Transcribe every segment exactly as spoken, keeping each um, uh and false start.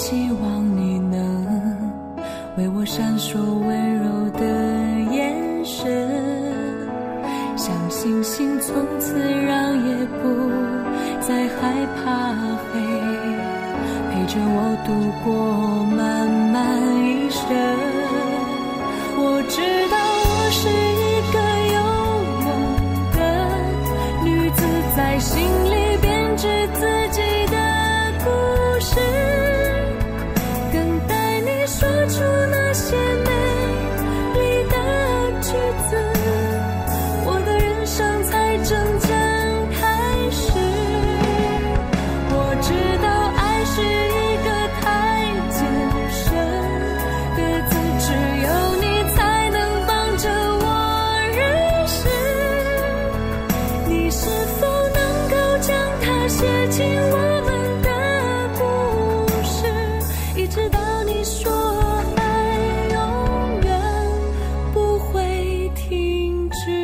希望你能为我闪烁温柔的眼神，像星星从此让夜不再害怕黑，陪着我度过漫漫一生。我知道我是一个有梦的女子，在心里编织自己的故事，等待你说出那些美丽的句子，我的人生才真正开始。我知道爱是一个太艰深的字，只有你才能帮着我认识。你是否能够将它写进我们的故事，一直到你说爱永远不会停止。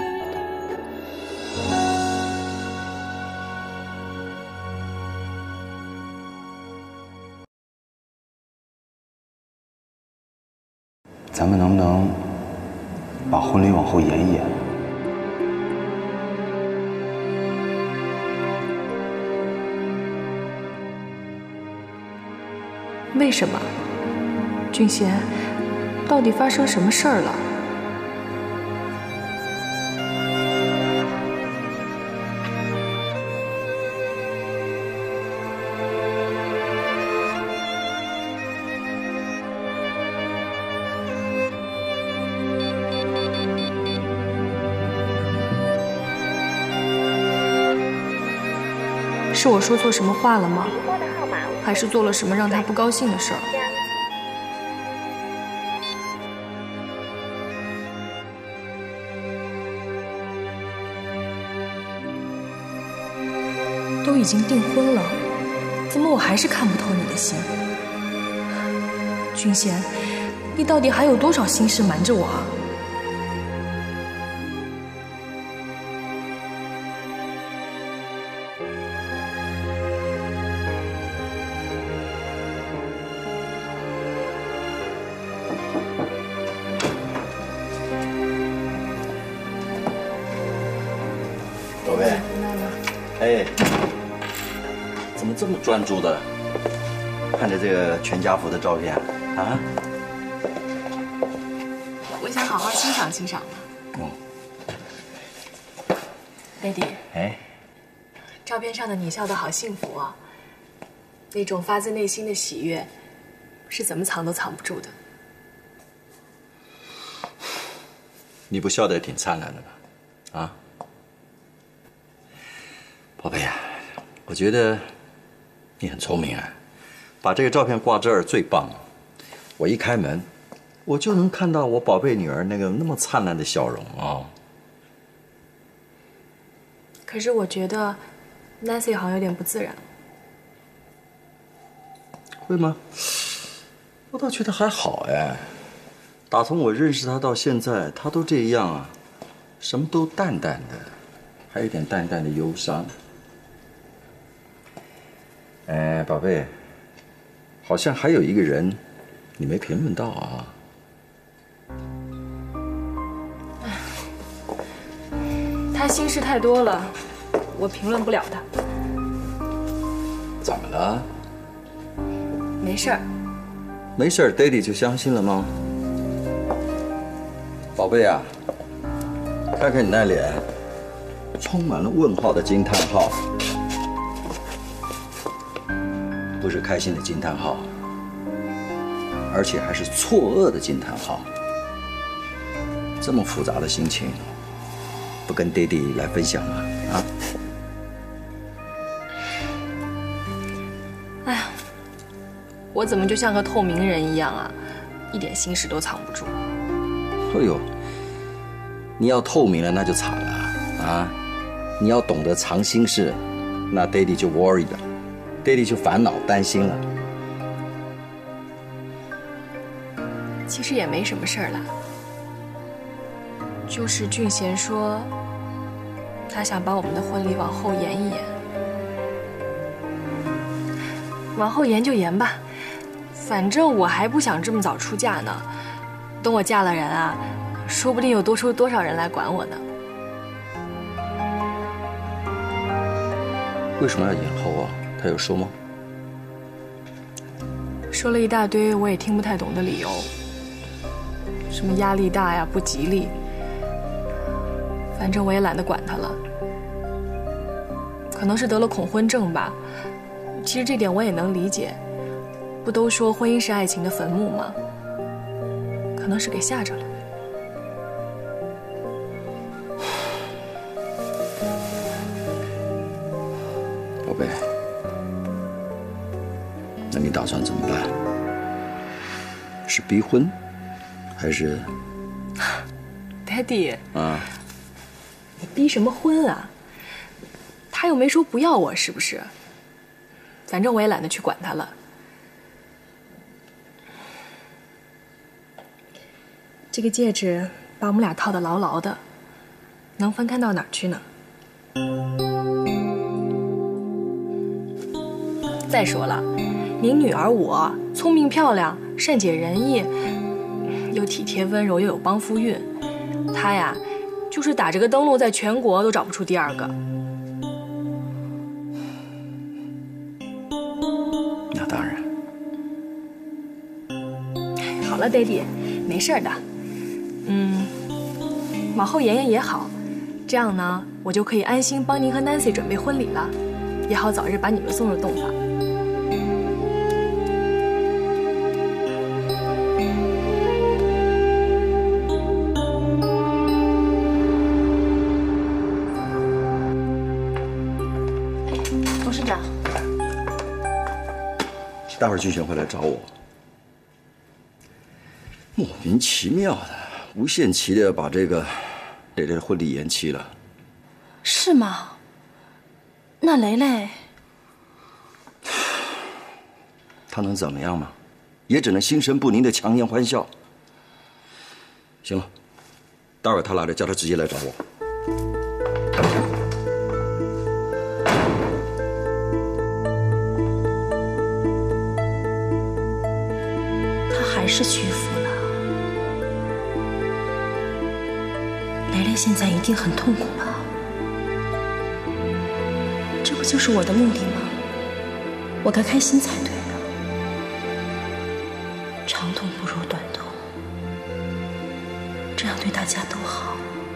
咱们能不能把婚礼往后延一延？ 为什么？俊贤，到底发生什么事儿了？是我说错什么话了吗？还是做了什么让他不高兴的事儿？都已经订婚了，怎么我还是看不透你的心？君贤，你到底还有多少心事瞒着我啊？ 宝贝，哎，怎么这么专注的看着这个全家福的照片啊？ 我想好好欣赏欣赏嘛。 嗯。 Daddy， 哎， 照片上的你笑得好幸福啊，那种发自内心的喜悦，是怎么藏都藏不住的。 你不笑得也挺灿烂的吧？啊？宝贝呀，我觉得你很聪明啊，把这个照片挂这儿最棒。我一开门，我就能看到我宝贝女儿那个那么灿烂的笑容啊。 可是我觉得 Nancy 好像有点不自然。 会吗？我倒觉得还好哎。打从我认识她到现在，她都这样啊，什么都淡淡的，还有点淡淡的忧伤。哎，宝贝，好像还有一个人你没评论到啊。 他心事太多了，我评论不了他。 怎么了？ 没事儿。 没事儿 ，Daddy 就相信了吗？宝贝啊，看看你那脸，充满了问号的惊叹号。不是开心的惊叹号，而且还是错愕的惊叹号。这么复杂的心情，不跟爹地来分享吗？啊？ 哎呀，我怎么就像个透明人一样啊，一点心事都藏不住。 哎呦，你要透明了那就惨了啊！你要懂得藏心事，那爹地就 worried 了。爹地就烦恼担心了。 其实也没什么事儿啦，就是俊贤说他想把我们的婚礼往后延一延，往后延就延吧， 反正我还不想这么早出嫁呢。等我嫁了人啊，说不定又多出多少人来管我呢。 为什么要延后啊？他有说吗？ 说了一大堆我也听不太懂的理由，什么压力大呀，不吉利。反正我也懒得管他了。可能是得了恐婚症吧。其实这点我也能理解。不都说婚姻是爱情的坟墓吗？可能是给吓着了。 宝贝，那你打算怎么办？是逼婚，还是 ？Daddy， 啊？ 你逼什么婚啊？他又没说不要我，是不是？反正我也懒得去管他了。这个戒指把我们俩套得牢牢的，能分开到哪儿去呢？再说了，您女儿我聪明漂亮，善解人意，又体贴温柔，又有帮夫运。她呀，就是打这个灯笼，在全国都找不出第二个。 那当然。 好了，爹地，没事的。嗯，往后延延也好，这样呢，我就可以安心帮您和 Nancy 准备婚礼了，也好早日把你们送入洞房。 董事长， 待会儿俊轩会来找我，莫名其妙的。无限期的把这个蕾蕾的婚礼延期了， 是吗？那蕾蕾， 她能怎么样嘛？也只能心神不宁的强颜欢笑。行了，待会儿她来了，叫她直接来找我。 她还是屈服了。蕾蕾现在一定很痛苦吧？这不就是我的目的吗？我该开心才对啊！长痛不如短痛，这样对大家都好。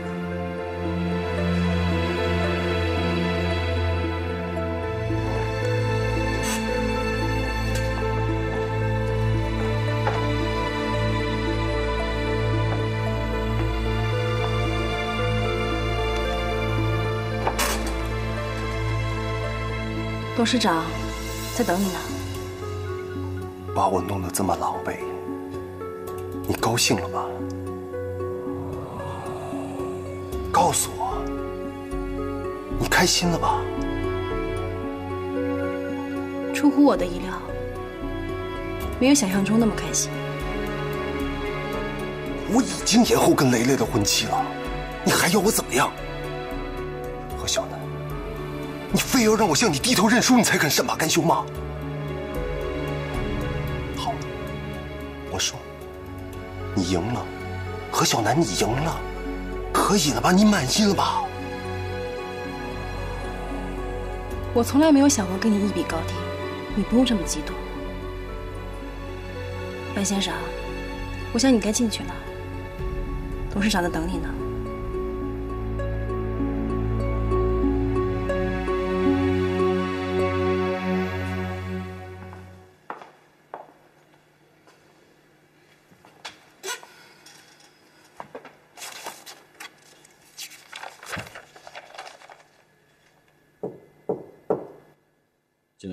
董事长，在等你呢。 把我弄得这么狼狈，你高兴了吧？告诉我，你开心了吧？ 出乎我的意料，没有想象中那么开心。 我已经延后跟蕾蕾的婚期了，你还要我怎么样？何小楠，你非要让我向你低头认输，你才肯善罢甘休吗？好，我说，你赢了，何小楠，你赢了，可以了吧？你满意了吧？ 我从来没有想过跟你一比高低，你不用这么激动。白先生，我想你该进去了，董事长在等你呢。 进来。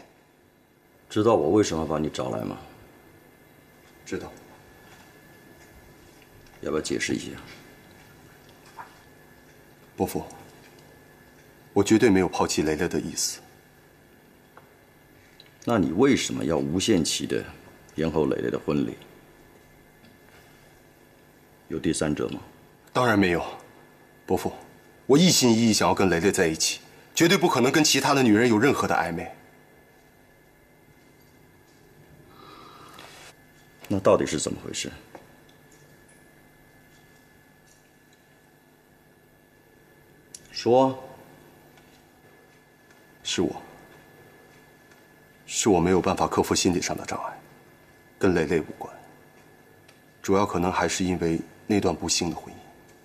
知道我为什么把你找来吗？ 知道。 要不要解释一下？ 伯父，我绝对没有抛弃雷雷的意思。 那你为什么要无限期的延后蕾蕾的婚礼？有第三者吗？ 当然没有，伯父，我一心一意想要跟蕾蕾在一起，绝对不可能跟其他的女人有任何的暧昧。 那到底是怎么回事？说。 是我，是我没有办法克服心理上的障碍，跟蕾蕾无关。主要可能还是因为那段不幸的婚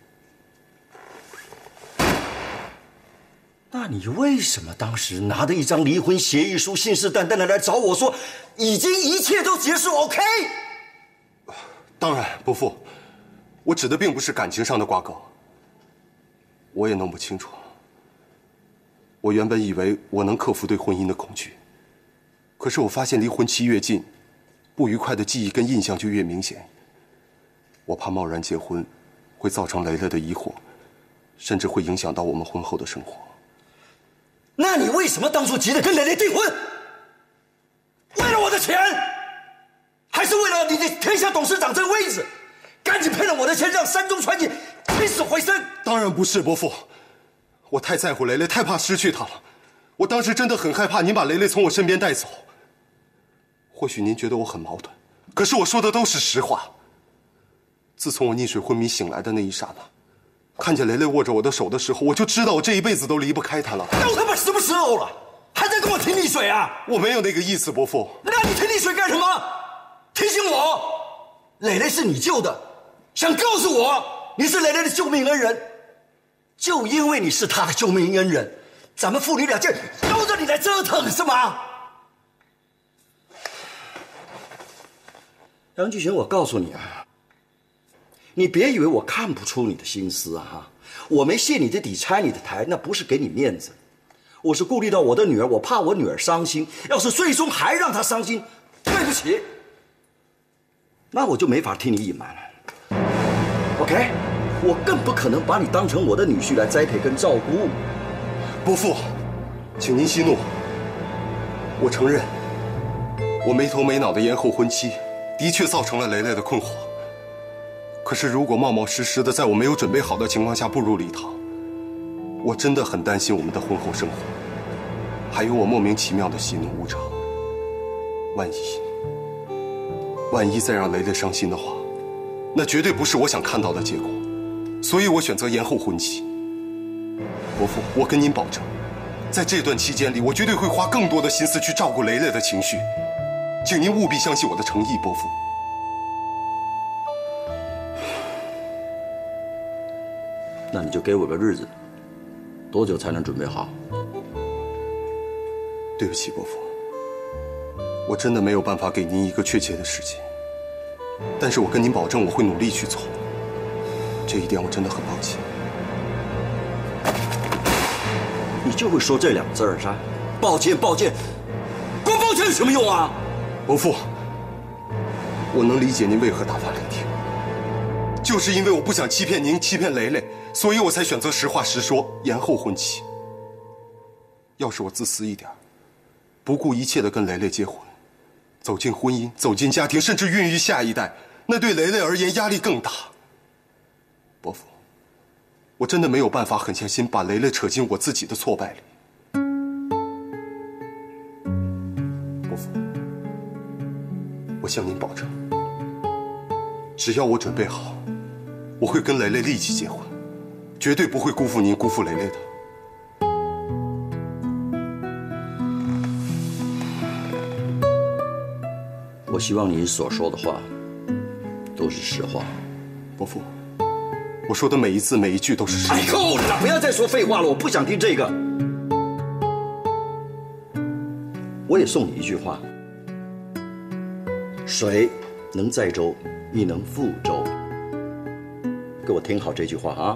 姻。 那你为什么当时拿着一张离婚协议书，信誓旦旦的来找我说，已经一切都结束 ，OK？ 当然，伯父，我指的并不是感情上的挂钩。我也弄不清楚。我原本以为我能克服对婚姻的恐惧，可是我发现离婚期越近，不愉快的记忆跟印象就越明显。我怕贸然结婚，会造成蕾蕾的疑惑，甚至会影响到我们婚后的生活。 那你为什么当初急着跟蕾蕾订婚？为了我的钱，还是为了你的天下董事长这个位置？赶紧赔了我的钱，让山中传奇起死回生！ 当然不是，伯父。我太在乎蕾蕾，太怕失去她了。我当时真的很害怕您把蕾蕾从我身边带走。或许您觉得我很矛盾，可是我说的都是实话。自从我溺水昏迷醒来的那一刹那，看见蕾蕾握着我的手的时候，我就知道我这一辈子都离不开她了。 都他妈什么时候了，还在跟我提溺水啊？ 我没有那个意思，伯父。 那你提溺水干什么？提醒我，蕾蕾是你救的，想告诉我你是蕾蕾的救命恩人。就因为你是他的救命恩人，咱们父女俩就由着你来折腾是吗？杨巨群，我告诉你啊，你别以为我看不出你的心思啊！哈，我没泄你的底，拆你的台，那不是给你面子，我是顾虑到我的女儿，我怕我女儿伤心。要是最终还让她伤心，对不起，那我就没法替你隐瞒了。OK。我更不可能把你当成我的女婿来栽培跟照顾。 伯父，请您息怒。我承认，我没头没脑的延后婚期，的确造成了蕾蕾的困惑。可是如果冒冒失失的在我没有准备好的情况下步入礼堂，我真的很担心我们的婚后生活，还有我莫名其妙的喜怒无常。万一，万一再让蕾蕾伤心的话，那绝对不是我想看到的结果。所以我选择延后婚期。伯父，我跟您保证，在这段期间里，我绝对会花更多的心思去照顾蕾蕾的情绪，请您务必相信我的诚意，伯父。 那你就给我个日子，多久才能准备好？ 对不起，伯父，我真的没有办法给您一个确切的时间，但是我跟您保证，我会努力去做。这一点我真的很抱歉。 你就会说这两个字儿是吧？抱歉，抱歉，光抱歉有什么用啊？ 伯父，我能理解您为何大发雷霆，就是因为我不想欺骗您、欺骗蕾蕾，所以我才选择实话实说，延后婚期。要是我自私一点，不顾一切的跟蕾蕾结婚，走进婚姻，走进家庭，甚至孕育下一代，那对蕾蕾而言压力更大。伯父，我真的没有办法狠下心把蕾蕾扯进我自己的挫败里。伯父，我向您保证，只要我准备好，我会跟蕾蕾立即结婚，绝对不会辜负您、辜负蕾蕾的。 我希望你所说的话都是实话。 伯父，我说的每一字每一句都是实话。 哎，够了，不要再说废话了，我不想听这个。我也送你一句话：水能载舟，亦能覆舟。给我听好这句话啊！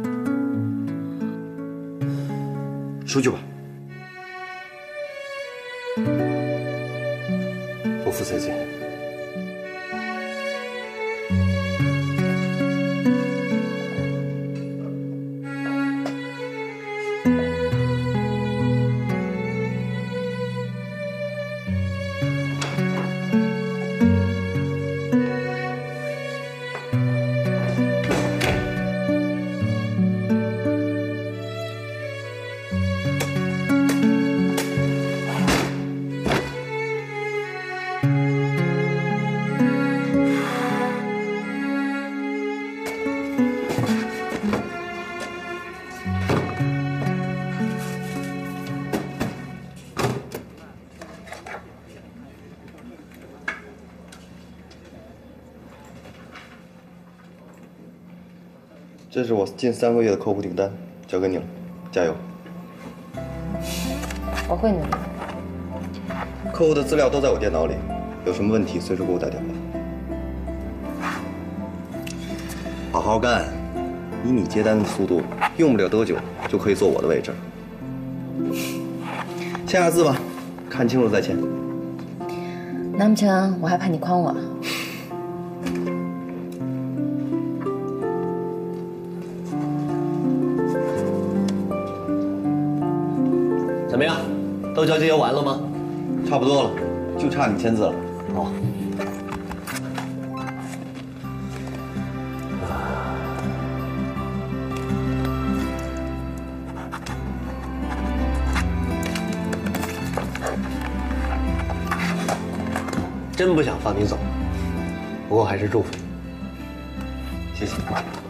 出去吧。 伯父再见。 这是我近三个月的客户订单，交给你了，加油。 我会努力。 客户的资料都在我电脑里，有什么问题随时给我打电话。好好干，以你接单的速度，用不了多久就可以坐我的位置。签下字吧，看清楚再签。 难不成我还怕你诓我？ 怎么样，都交接完了吗？ 差不多了，就差你签字了。 好。真不想放你走，不过还是祝福你。 谢谢。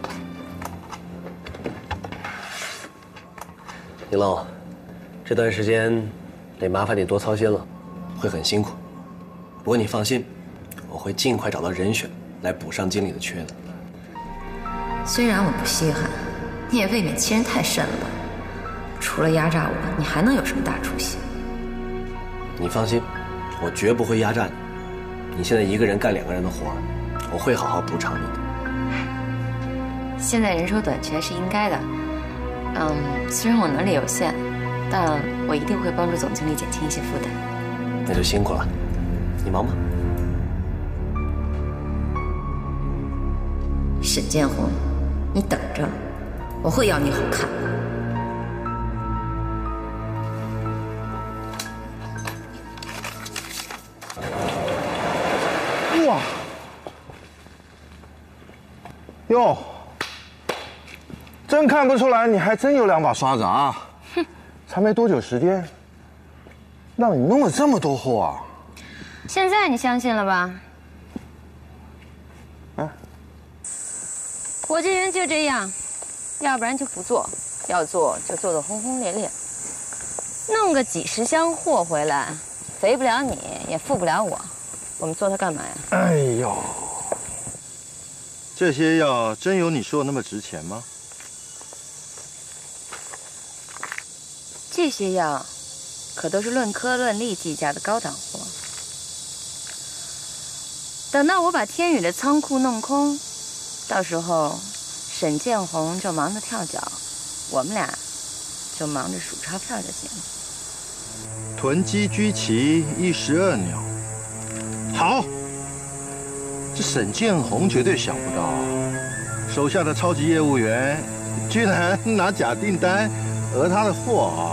宁龙，这段时间得麻烦你多操心了，会很辛苦。不过你放心，我会尽快找到人选来补上经理的缺的。 虽然我不稀罕，你也未免欺人太甚了吧？除了压榨我，你还能有什么大出息？ 你放心，我绝不会压榨你。你现在一个人干两个人的活，我会好好补偿你的。 现在人手短缺是应该的。嗯，虽然我能力有限，但我一定会帮助总经理减轻一些负担。 那就辛苦了，你忙吧。 沈建宏，你等着，我会要你好看的。 哇，哟，真看不出来，你还真有两把刷子啊！哼，才没多久时间，让你弄了这么多货啊！ 现在你相信了吧？ 啊， 我这人就这样，要不然就不做，要做就做得轰轰烈烈，弄个几十箱货回来，肥不了你，也富不了我。我们做它干嘛呀？ 哎呦，这些药真有你说的那么值钱吗？ 这些药可都是论颗论粒计价的高档货。等到我把天宇的仓库弄空，到时候沈建宏就忙着跳脚，我们俩就忙着数钞票就行了。 囤积居奇一石二鸟。好，这沈建宏绝对想不到，手下的超级业务员居然拿假订单讹他的货啊！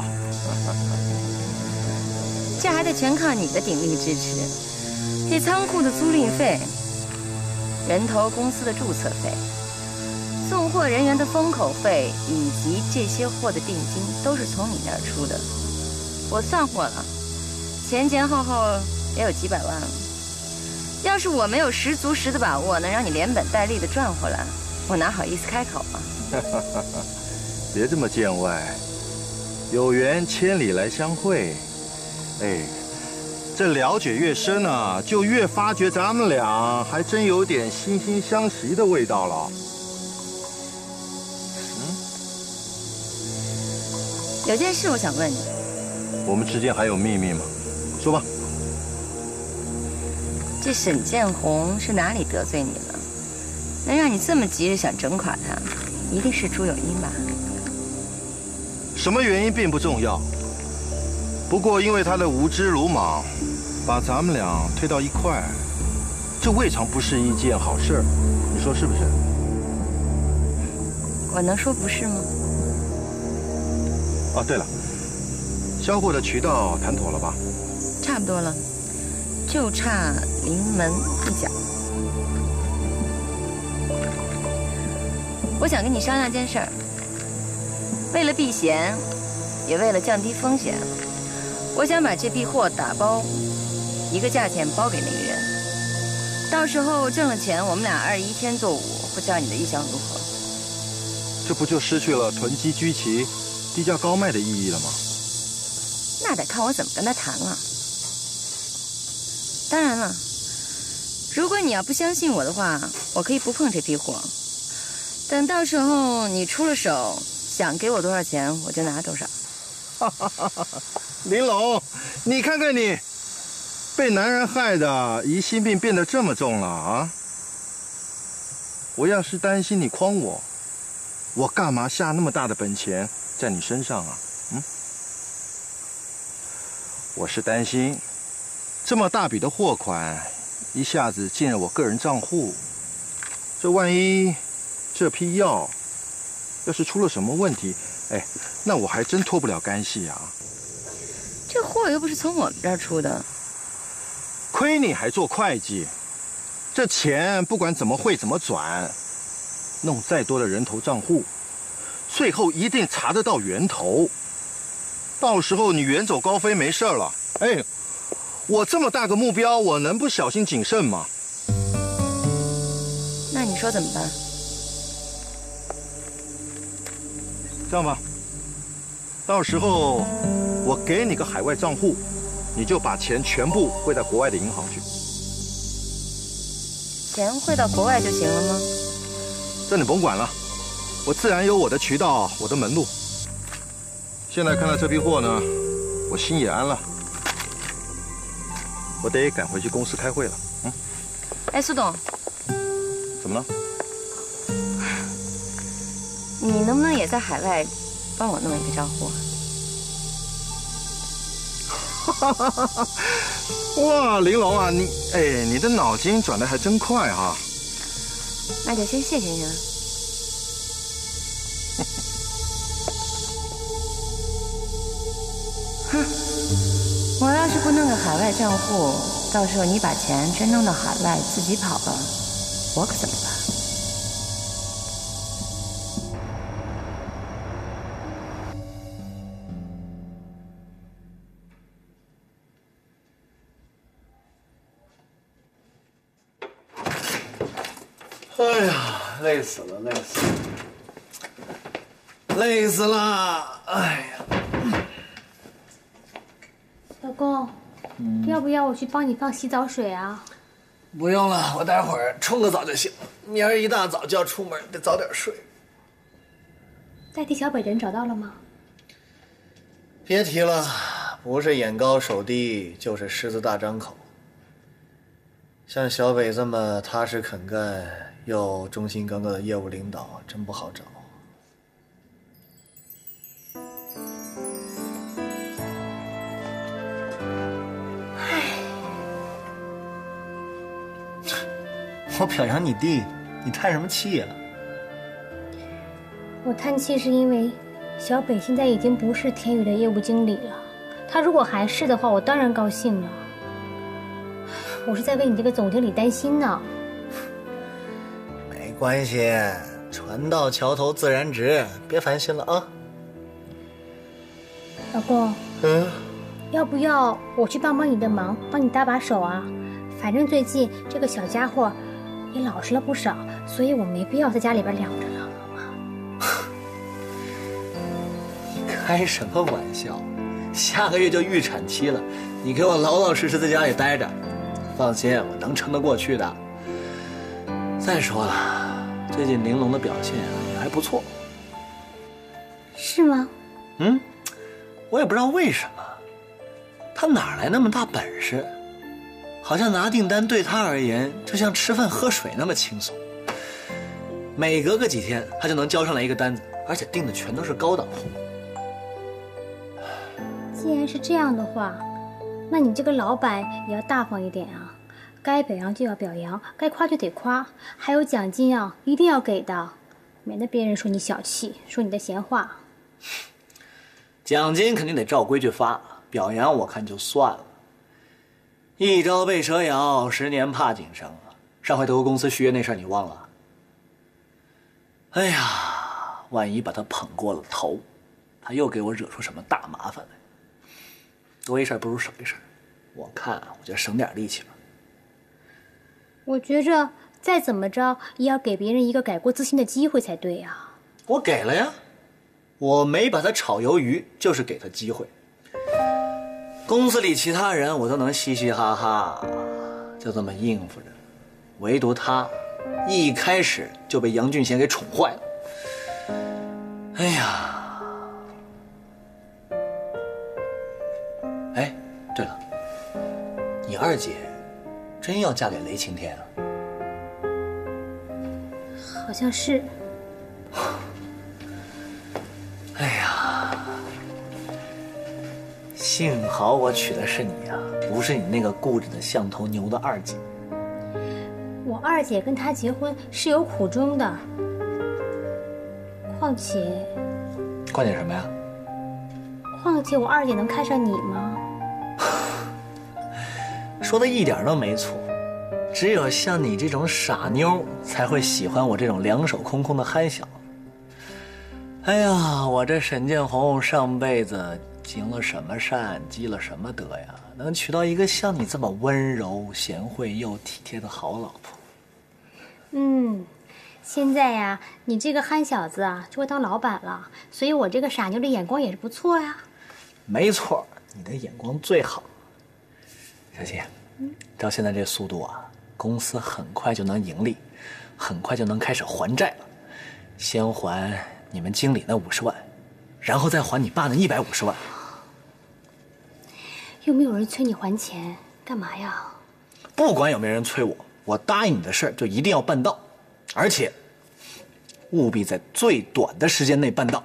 这还得全靠你的鼎力支持。这仓库的租赁费、人头公司的注册费、送货人员的封口费，以及这些货的定金，都是从你那儿出的。我算过了，前前后后也有几百万了。要是我没有十足十的把握能让你连本带利的赚回来，我哪好意思开口啊？ 别这么见外，有缘千里来相会。哎，这了解越深啊，就越发觉咱们俩还真有点惺惺相惜的味道了。嗯， 有件事我想问你。 我们之间还有秘密吗？说吧。 这沈建宏是哪里得罪你了？能让你这么急着想整垮他，一定是朱有因吧？ 什么原因并不重要，不过因为他的无知鲁莽，把咱们俩推到一块，这未尝不是一件好事，你说是不是？ 我能说不是吗？ 哦，对了，销货的渠道谈妥了吧？ 差不多了。就差临门一脚。我想跟你商量件事儿，为了避嫌，也为了降低风险，我想把这批货打包，一个价钱包给那个人。到时候挣了钱，我们俩二一天作五，不知道你的意向如何？ 这不就失去了囤积居奇、低价高卖的意义了吗？ 那得看我怎么跟他谈了。当然了，如果你要不相信我的话，我可以不碰这批货。 等到时候你出了手，想给我多少钱我就拿多少。 玲珑，你看看你，被男人害的疑心病变得这么重了啊！我要是担心你诓我，我干嘛下那么大的本钱在你身上啊？嗯，我是担心这么大笔的货款一下子进了我个人账户，这万一这批药要是出了什么问题，哎，那我还真脱不了干系啊！ 这货又不是从我们这儿出的， 亏你还做会计，这钱不管怎么汇怎么转，弄再多的人头账户，最后一定查得到源头。到时候你远走高飞没事了，哎，我这么大个目标，我能不小心谨慎吗？ 那你说怎么办？ 这样吧，到时候我给你个海外账户，你就把钱全部汇到国外的银行去。 钱汇到国外就行了吗？ 这你甭管了，我自然有我的渠道，我的门路。现在看到这批货呢，我心也安了。我得赶回去公司开会了。嗯。 哎，苏董， 怎么了？ 你能不能也在海外帮我弄一个账户？ 哇，玲珑啊，你哎，你的脑筋转得还真快啊！ 那就先谢谢你了。哼，我要是不弄个海外账户，到时候你把钱真弄到海外自己跑了，我可怎么办？ 哎呀，累死了，累死了，累死了！哎呀， 老公，嗯、要不要我去帮你放洗澡水啊？ 不用了，我待会儿冲个澡就行。明儿一大早就要出门，得早点睡。 代替小北人找到了吗？ 别提了，不是眼高手低，就是狮子大张口。像小北这么踏实肯干又忠心耿耿的业务领导，真不好找。 唉， 我表扬你弟，你叹什么气呀？ 我叹气是因为小北现在已经不是天宇的业务经理了，他如果还是的话，我当然高兴了。我是在为你这个总经理担心呢。 没关系，船到桥头自然直，别烦心了啊。 老公， 嗯， 要不要我去帮帮你的忙，帮你搭把手啊？反正最近这个小家伙也老实了不少，所以我没必要在家里边晾着了。 开什么玩笑？下个月就预产期了，你给我老老实实在家里待着。放心，我能撑得过去的。再说了，最近玲珑的表现也还不错。 是吗？ 嗯，我也不知道为什么，她哪来那么大本事？好像拿订单对她而言就像吃饭喝水那么轻松。每隔个几天，她就能交上来一个单子，而且订的全都是高档货。 既然是这样的话，那你这个老板也要大方一点啊，该表扬就要表扬，该夸就得夸，还有奖金啊，一定要给的，免得别人说你小气，说你的闲话。 奖金肯定得照规矩发，表扬我看就算了。一朝被蛇咬，十年怕井绳啊！上回德国公司续约那事儿你忘了？哎呀，万一把他捧过了头，他又给我惹出什么大麻烦来。多一事不如少一事，我看啊，我就省点力气吧。 我觉着再怎么着也要给别人一个改过自新的机会才对啊。 我给了呀，我没把他炒鱿鱼，就是给他机会。公司里其他人我都能嘻嘻哈哈，就这么应付着，唯独他， 一开始就被杨俊贤给宠坏了。哎呀，哎，对了，你二姐真要嫁给雷晴天啊？ 好像是。 哎呀，幸好我娶的是你呀，不是你那个固执的像头牛的二姐。 我二姐跟他结婚是有苦衷的，况且， 况且什么呀？ 况且我二姐能看上你吗？ 说的一点都没错，只有像你这种傻妞才会喜欢我这种两手空空的憨小子。哎呀，我这沈建宏上辈子行了什么善，积了什么德呀，能娶到一个像你这么温柔贤惠又体贴的好老婆。 嗯，现在呀，你这个憨小子啊就会当老板了，所以我这个傻妞的眼光也是不错呀。 没错，你的眼光最好。小谢，照现在这速度啊，公司很快就能盈利，很快就能开始还债了。先还你们经理那五十万，然后再还你爸那一百五十万。 又没有人催你还钱，干嘛呀？ 不管有没有人催我，我答应你的事儿就一定要办到，而且务必在最短的时间内办到。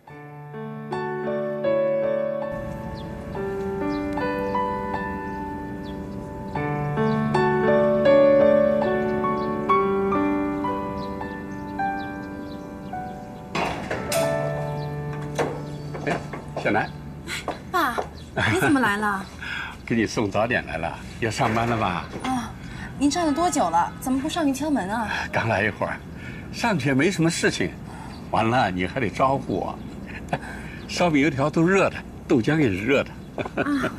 小南， 爸，你怎么来了？ 给你送早点来了，要上班了吧？ 啊，您站了多久了？怎么不上去敲门啊？ 刚来一会儿，上去也没什么事情。完了，你还得招呼我。烧饼油条都热的，豆浆也是热的。 啊，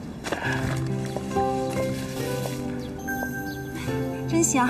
真香。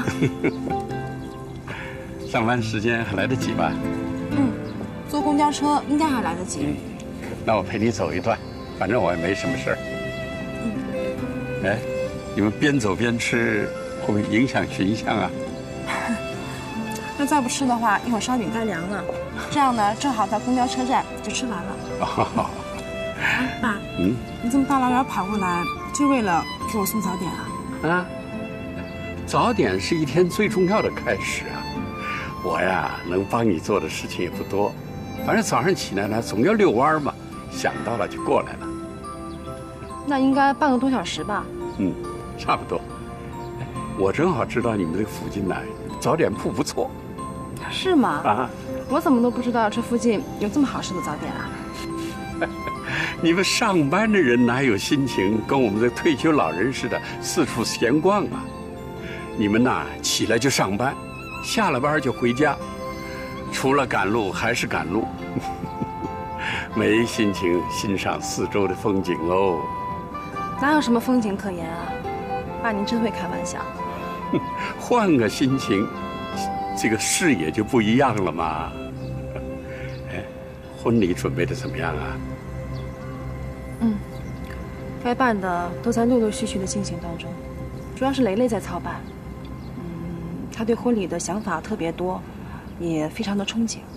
上班时间还来得及吧？ 嗯，坐公交车应该还来得及。 嗯，那我陪你走一段，反正我也没什么事儿。嗯。哎，你们边走边吃，会不会影响形象啊？ 那再不吃的话，一会儿烧饼该凉了。这样呢，正好到公交车站就吃完了。 哦。 哎，爸， 嗯， 你这么大老远跑过来，就为了给我送早点啊？ 啊，早点是一天最重要的开始啊。我呀，能帮你做的事情也不多，反正早上起来呢，总要遛弯嘛，想到了就过来了。 那应该半个多小时吧？ 嗯，差不多。我正好知道你们这个附近呢，早点铺不错。 是吗？ 啊， 我怎么都不知道这附近有这么好吃的早点啊！ 你们上班的人哪有心情跟我们这退休老人似的四处闲逛啊？你们呐，起来就上班，下了班就回家，除了赶路还是赶路，没心情欣赏四周的风景哦。 哪有什么风景可言啊？爸，您真会开玩笑。 换个心情，这个视野就不一样了嘛。哎，婚礼准备的怎么样啊？ 嗯，该办的都在陆陆续续的进行当中，主要是雷雷在操办。嗯，他对婚礼的想法特别多，也非常的憧憬。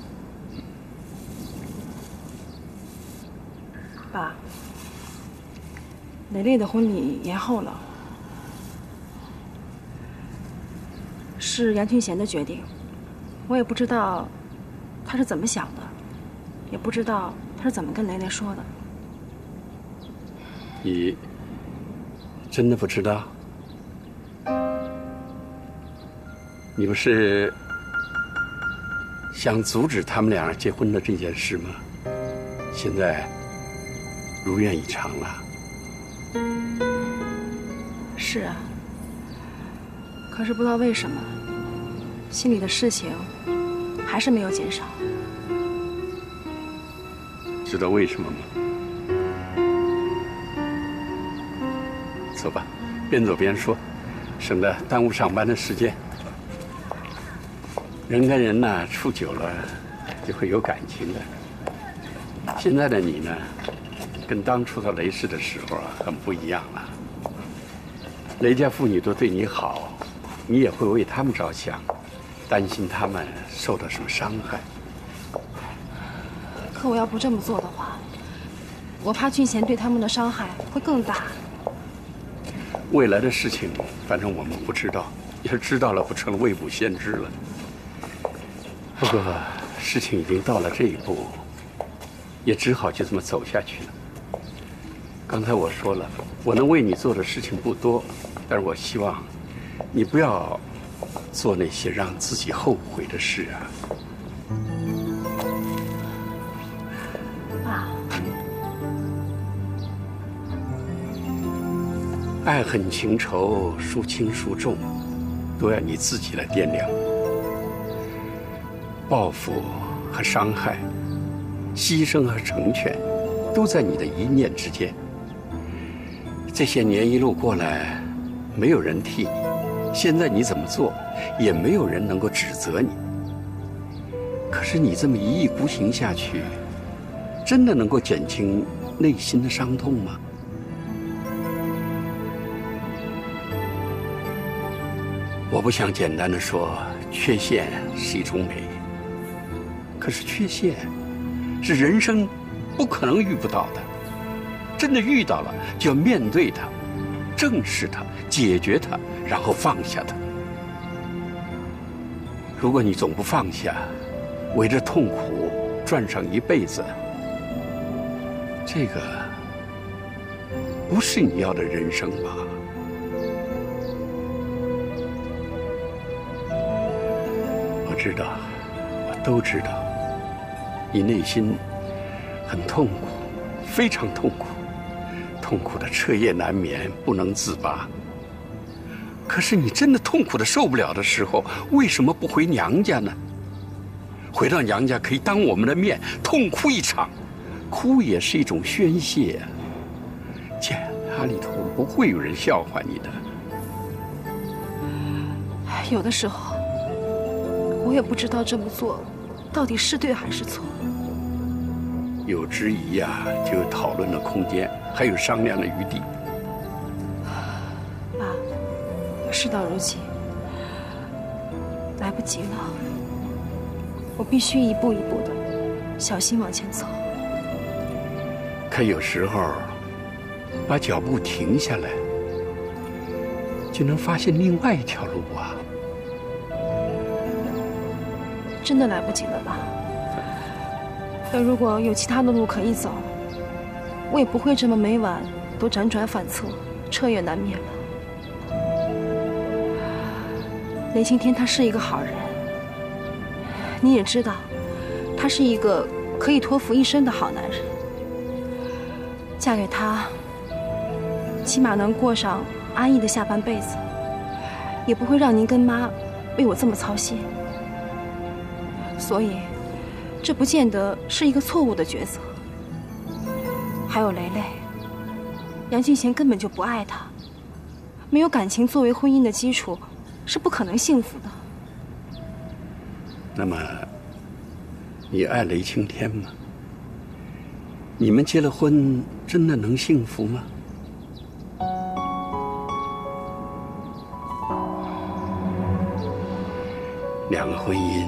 爸，雷雷的婚礼延后了，是杨俊贤的决定，我也不知道他是怎么想的，也不知道他是怎么跟雷雷说的。 你真的不知道？你不是想阻止他们俩结婚的这件事吗？现在如愿以偿了。 是啊，可是不知道为什么，心里的事情还是没有减少。 知道为什么吗？走吧，边走边说，省得耽误上班的时间。人跟人呐，处久了就会有感情的。现在的你呢，跟当初到雷氏的时候啊，很不一样了。雷家妇女都对你好，你也会为他们着想。 担心他们受到什么伤害。 可我要不这么做的话，我怕俊贤对他们的伤害会更大。 未来的事情，反正我们不知道，要是知道了，不成了未卜先知了。不过事情已经到了这一步，也只好就这么走下去了。刚才我说了，我能为你做的事情不多，但是我希望你不要做那些让自己后悔的事啊。 爸， 爱恨情仇，孰轻孰重，都要你自己来掂量。报复和伤害，牺牲和成全，都在你的一念之间。这些年一路过来，没有人替你，现在你怎么做，也没有人能够指责你。可是你这么一意孤行下去，真的能够减轻内心的伤痛吗？我不想简单的说缺陷是一种美，可是缺陷是人生不可能遇不到的。真的遇到了，就要面对它，正视它，解决它，然后放下它。如果你总不放下，围着痛苦转上一辈子，这个不是你要的人生吧？我知道，我都知道，你内心很痛苦，非常痛苦。痛苦的彻夜难眠，不能自拔。可是你真的痛苦的受不了的时候，为什么不回娘家呢？回到娘家可以当我们的面痛哭一场，哭也是一种宣泄。家里头不会有人笑话你的。 有的时候，我也不知道这么做到底是对还是错。 有质疑呀，就有讨论的空间，还有商量的余地。 爸，事到如今，来不及了，我必须一步一步的小心往前走。 可有时候，把脚步停下来，就能发现另外一条路啊！ 真的来不及了吧？但如果有其他的路可以走，我也不会这么每晚都辗转反侧，彻夜难眠了。雷青天他是一个好人，你也知道，他是一个可以托付一生的好男人。嫁给他，起码能过上安逸的下半辈子，也不会让您跟妈为我这么操心。所以这不见得是一个错误的抉择。还有雷雷，杨俊贤根本就不爱她，没有感情作为婚姻的基础，是不可能幸福的。 那么，你爱雷青天吗？你们结了婚，真的能幸福吗？两个婚姻，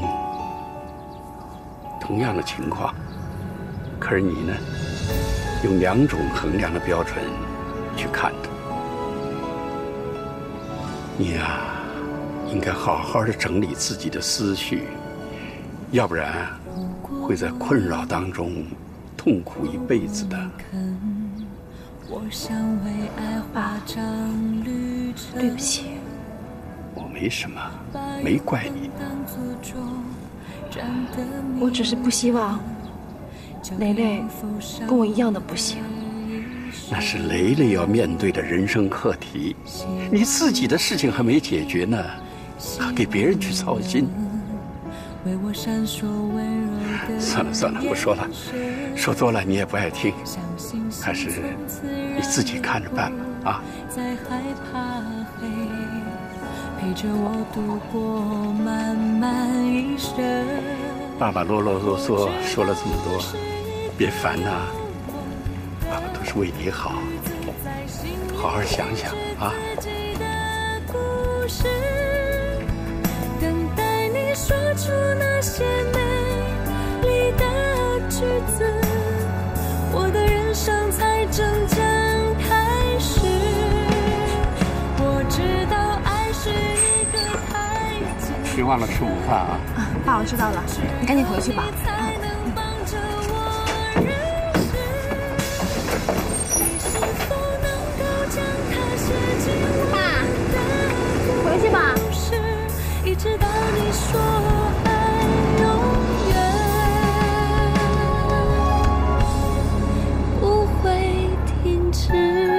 同样的情况，可是你呢，用两种衡量的标准去看它。你呀、啊，应该好好的整理自己的思绪，要不然会在困扰当中痛苦一辈子的。 爸，对不起， 我没什么，没怪你。 我只是不希望雷雷跟我一样的不幸。 那是雷雷要面对的人生课题，你自己的事情还没解决呢，还给别人去操心。算了算了，不说了，说多了你也不爱听，还是你自己看着办吧啊。爸爸啰啰嗦嗦说了这么多，别烦呐、啊，爸爸都是为你好，好好想想啊。 等待你些美丽的句子，我的人生才真正开始。我知道爱是一个台阶。 别忘了吃午饭啊！ 啊，爸，我知道了，你赶紧回去吧。 爸，回去吧。 一直到你说爱永远不会停止。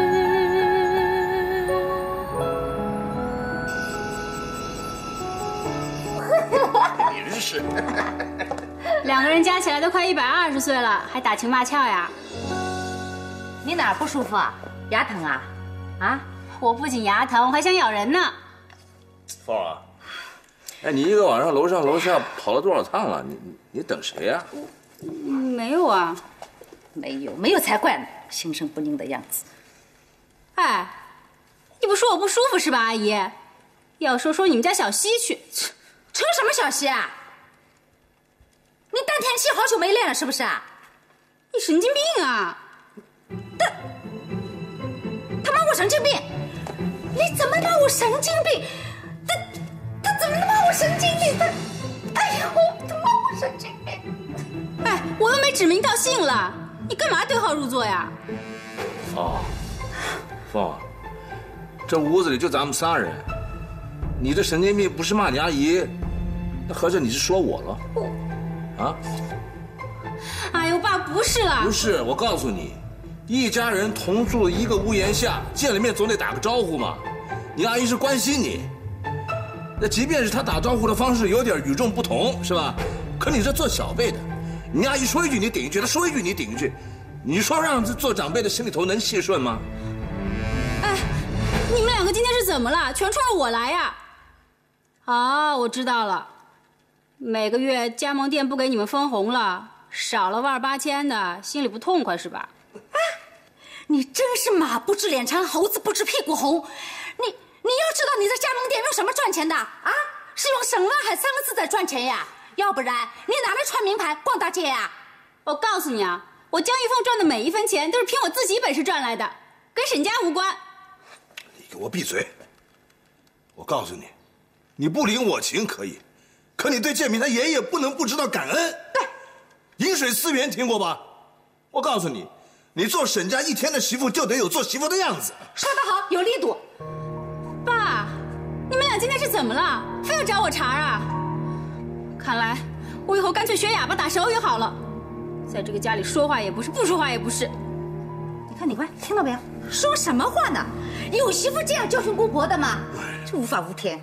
你这是两个人加起来都快一百二十岁了，还打情骂俏呀？ 你哪儿不舒服啊？牙疼啊？啊？ 我不仅牙疼，我还想咬人呢。 凤儿啊，哎，你一个晚上楼上楼下跑了多少趟了？你你你等谁呀？ 没有啊。 没有，没有才怪呢，心生不宁的样子。 哎，你不说我不舒服是吧，阿姨？要说说你们家小西去， 成什么小西啊？你丹田气好久没练了是不是啊？ 你神经病啊！ 他他骂我神经病？你怎么骂我神经病？他他怎么能骂我神经病？他，哎呦，他骂我神经病！ 哎，我又没指名道姓了，你干嘛对号入座呀？ 哦，凤儿，这屋子里就咱们仨人，你这神经病不是骂你阿姨，那合着你是说我了？啊？ 哎呦，爸，不是啦。 不是，我告诉你，一家人同住一个屋檐下，见了面总得打个招呼嘛。你阿姨是关心你，那即便是她打招呼的方式有点与众不同，是吧？可你这做小辈的，你阿姨说一句你顶一句，她说一句你顶一句，你说让这做长辈的心里头能气顺吗？ 哎，你们两个今天是怎么了？全冲着我来呀？哦，我知道了，每个月加盟店不给你们分红了，少了万八千的，心里不痛快是吧？ 啊，你真是马不知脸长，猴子不知屁股红。你你要知道你在加盟店用什么赚钱的啊？是用省万海三个字在赚钱呀，要不然你哪来穿名牌逛大街呀？ 我告诉你啊，我江玉凤赚的每一分钱都是凭我自己本事赚来的，跟沈家无关。 你给我闭嘴！我告诉你，你不领我情可以，可你对建平他爷爷不能不知道感恩。对，饮水思源听过吧？我告诉你，你做沈家一天的媳妇就得有做媳妇的样子。 说得好，有力度。 爸，你们俩今天是怎么了？非要找我茬啊？看来我以后干脆学哑巴打手语好了，在这个家里说话也不是，不说话也不是。 你看你乖，听到没有？说什么话呢？有媳妇这样教训姑婆的吗？这无法无天。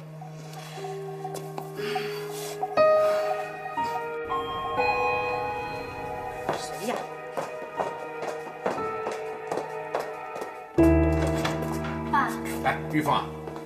谁呀？ 爸。 来，玉凤啊。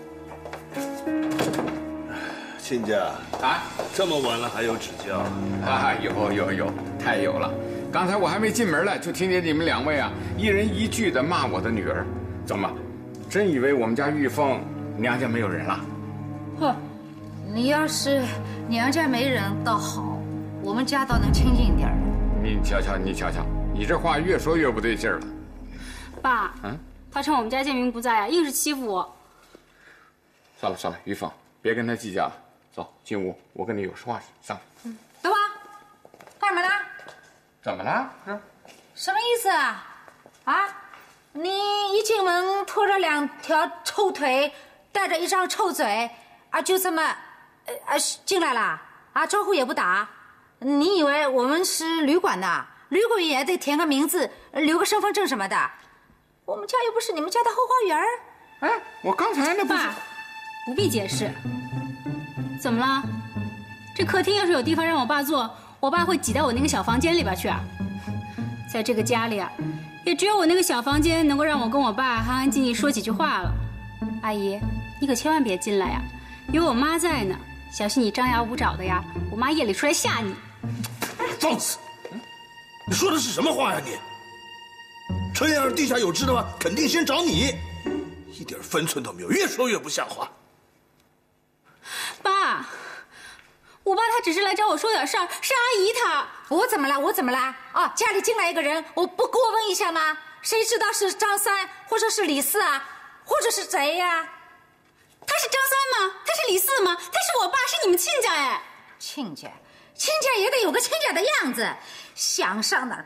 亲家啊，这么晚了还有指教？ 啊，有有有，太有了！刚才我还没进门呢，就听见你们两位啊，一人一句的骂我的女儿。怎么，真以为我们家玉凤娘家没有人了？ 哼，你要是娘家没人倒好，我们家倒能清静一点。 你瞧瞧，你瞧瞧，你这话越说越不对劲儿了。 爸，嗯，他趁我们家建明不在啊，硬是欺负我。 算了算了，玉凤，别跟他计较了。走进屋，我跟你有话说。上。 嗯，等会儿，干什么呢？ 怎么了？这什么意思啊？啊，你一进门拖着两条臭腿，带着一张臭嘴，啊，就这么，呃啊进来了？啊，招呼也不打？你以为我们是旅馆的？旅馆也得填个名字，留个身份证什么的。我们家又不是你们家的后花园。 哎，我刚才那不是…… 爸，不必解释。怎么了？这客厅要是有地方让我爸坐，我爸会挤到我那个小房间里边去啊。在这个家里啊，也只有我那个小房间能够让我跟我爸安安静静说几句话了。阿姨，你可千万别进来呀，有我妈在呢，小心你张牙舞爪的呀，我妈夜里出来吓你。 放肆！你说的是什么话呀你？这要是地下有知的话，肯定先找你，一点分寸都没有，越说越不像话。 爸， 我爸他只是来找我说点事儿，是阿姨她。 我怎么了？我怎么了？哦，家里进来一个人，我不过问一下吗？谁知道是张三，或者是李四啊，或者是谁呀、啊？ 他是张三吗？他是李四吗？他是我爸，是你们亲家哎。 亲家，亲家也得有个亲家的样子，想上哪儿？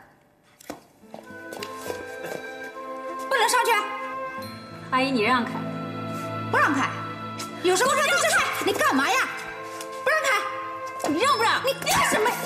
不能上去！ 阿姨，你让开！ 不让开！有什么话就说！你干嘛呀？不让开！ 你让不让？ 你干什么？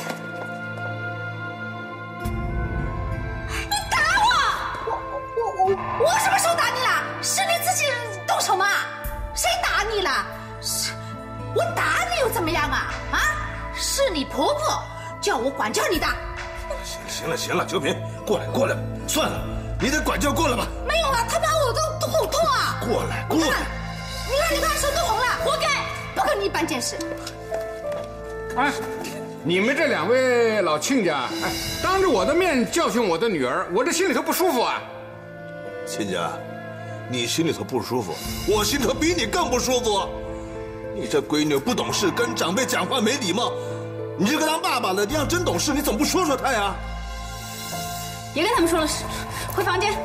你打我！我我我我什么时候打你了？是你自己动手吗？谁打你了？是我打你又怎么样啊？啊！是你婆婆叫我管教你的。 行行了行了，秋萍，过来过来，算了，你得管教过了吧？ 没有啊，他把我都好痛啊！ 过来过来， 你看你看手都红了，活该！不跟你办件事。 哎，你们这两位老亲家，哎，当着我的面教训我的女儿，我这心里头不舒服啊。 亲家，你心里头不舒服，我心头比你更不舒服。你这闺女不懂事，跟长辈讲话没礼貌，你这个当爸爸的，你要真懂事，你怎么不说说她呀？ 别跟他们说了，回房间。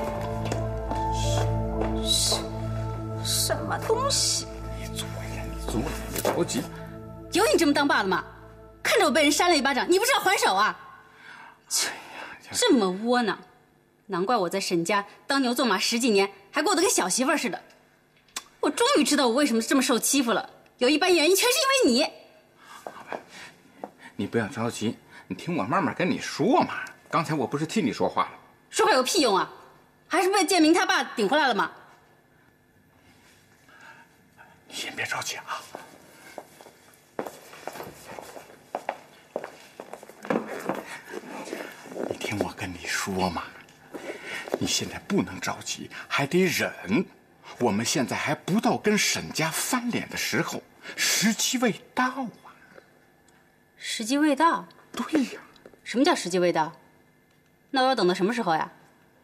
什么东西？ 你坐呀，你坐呀，你着急。 有你这么当爸的吗？看着我被人扇了一巴掌，你不是要还手啊？ 哎呀， 这么窝囊，难怪我在沈家当牛做马十几年，还过得跟小媳妇似的。我终于知道我为什么这么受欺负了，有一半原因全是因为你。 好吧，你不要着急，你听我慢慢跟你说嘛。刚才我不是替你说话了？ 说话有屁用啊？还是被建明他爸顶回来了吗？ 你先别着急啊。你听我跟你说嘛，你现在不能着急，还得忍。我们现在还不到跟沈家翻脸的时候，时机未到啊。 时机未到？ 对呀。 什么叫时机未到？那我要等到什么时候呀？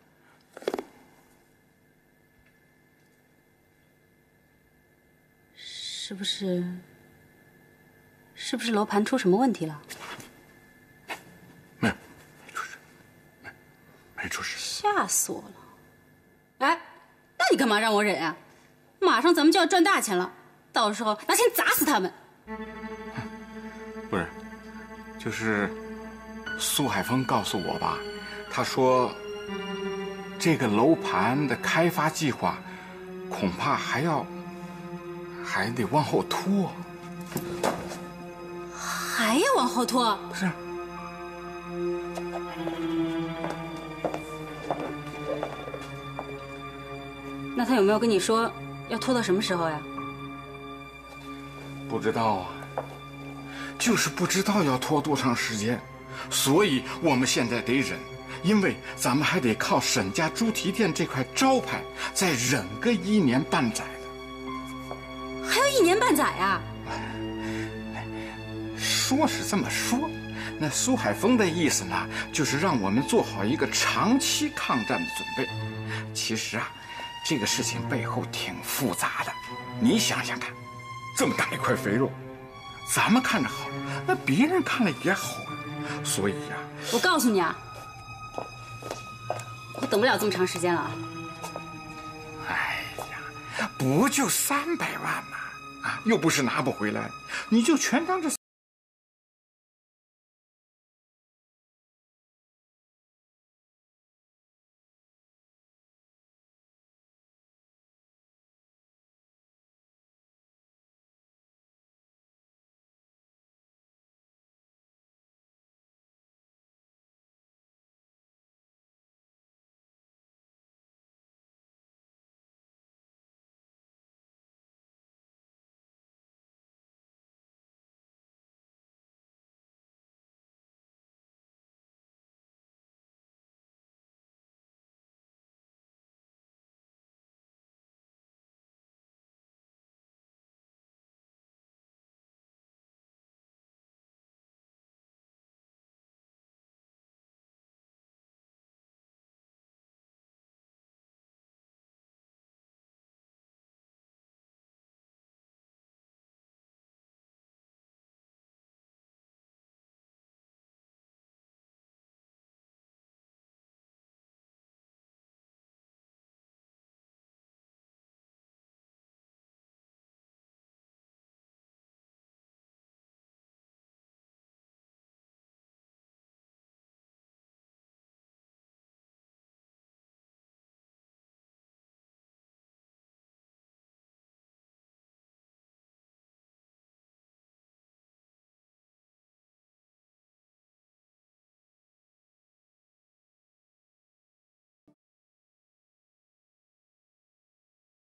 是不是？是不是楼盘出什么问题了？ 没有，没出事，没，没出事。 吓死我了！哎，那你干嘛让我忍啊？马上咱们就要赚大钱了，到时候拿钱砸死他们。 不是，就是苏海峰告诉我吧，他说这个楼盘的开发计划恐怕还要还得往后拖。 还要往后拖？ 是。 那他有没有跟你说要拖到什么时候呀？ 不知道啊，就是不知道要拖多长时间，所以我们现在得忍，因为咱们还得靠沈家猪蹄店这块招牌再忍个一年半载的。 还要一年半载啊？ 说是这么说，那苏海峰的意思呢，就是让我们做好一个长期抗战的准备。其实啊，这个事情背后挺复杂的，你想想看，这么大一块肥肉，咱们看着好，那别人看了也好啊。所以呀、啊， 我告诉你啊，我等不了这么长时间了啊。 哎呀，不就三百万吗？啊，又不是拿不回来，你就全当这